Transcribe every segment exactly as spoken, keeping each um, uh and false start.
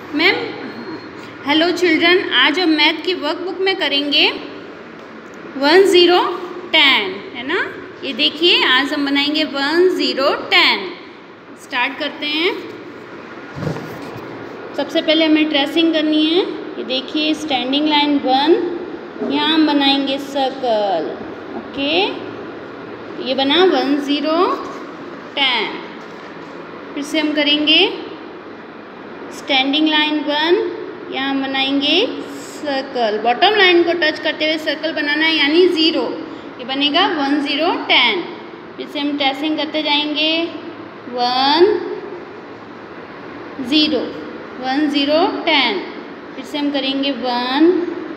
Ma'am hello children, आज हम math की वर्कबुक में करेंगे वन ज़ीरो टेन, है ना। ये देखिए, आज हम बनाएंगे वन ज़ीरो टेन। स्टार्ट करते हैं। सबसे पहले हमें ट्रेसिंग करनी है। ये देखिए, स्टैंडिंग लाइन वन, यहाँ हम बनाएंगे सर्कल। ओके, ये बना वन ज़ीरो टेन। फिर से हम करेंगे स्टैंडिंग लाइन वन, यहाँ हम बनाएंगे सर्कल। बॉटम लाइन को टच करते हुए सर्कल बनाना है, यानी ज़ीरो। ये बनेगा वन ज़ीरो टेन। फिर से हम ट्रेसिंग करते जाएंगे one zero one zero ten. फिर से हम करेंगे one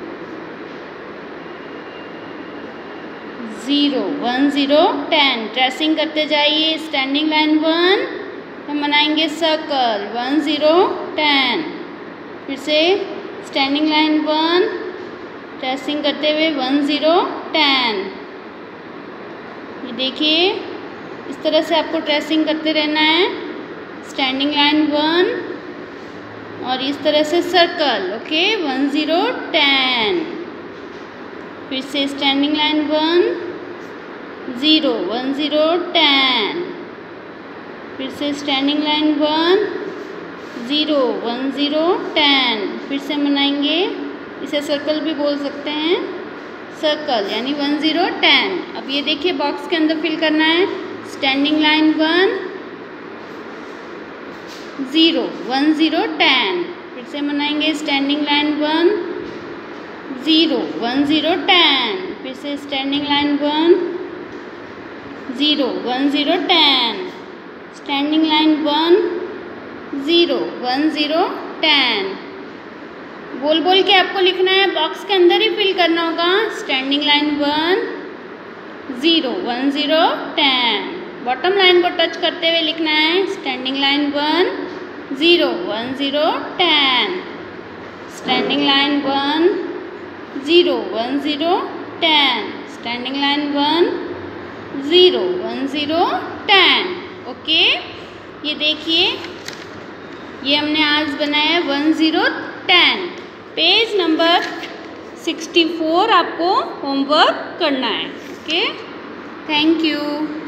zero one zero ten. Tracing करते जाइए। स्टैंडिंग लाइन वन, हम बनाएंगे सर्कल वन ज़ीरो टेन। फिर से स्टैंडिंग लाइन वन, ट्रेसिंग करते हुए वन ज़ीरो टेन। ये देखिए, इस तरह से आपको ट्रेसिंग करते रहना है। स्टैंडिंग लाइन वन और इस तरह से circle. Okay, one zero ten. फिर से standing line one zero one zero ten. फिर से standing line one zero one zero ten. फिर से बनाएंगे, इसे सर्कल भी बोल सकते हैं, सर्कल यानी वन ज़ीरो टेन। अब ये देखिए, बॉक्स के अंदर फिल करना है। Standing line one zero one zero ten. फिर से बनाएंगे standing line one zero one zero ten. फिर से standing line one zero one zero ten. Standing line one zero one zero ten. बोल बोल के आपको लिखना है, बॉक्स के अंदर ही फिल करना होगा। Standing line one zero one zero ten. Bottom line को टच करते हुए लिखना है। Standing line one zero one zero ten. Standing line one zero one zero ten. Standing line one zero one zero ten. Okay, ये देखिए, ये हमने आज बनाया one zero ten. Page number sixty four आपको होमवर्क करना है। Okay, thank you.